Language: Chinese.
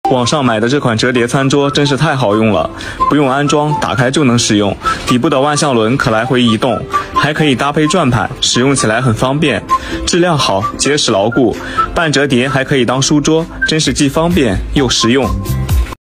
网上买的这款折叠餐桌真是太好用了，不用安装，打开就能使用。底部的万向轮可来回移动，还可以搭配转盘，使用起来很方便。质量好，结实牢固，半折叠还可以当书桌，真是既方便又实用。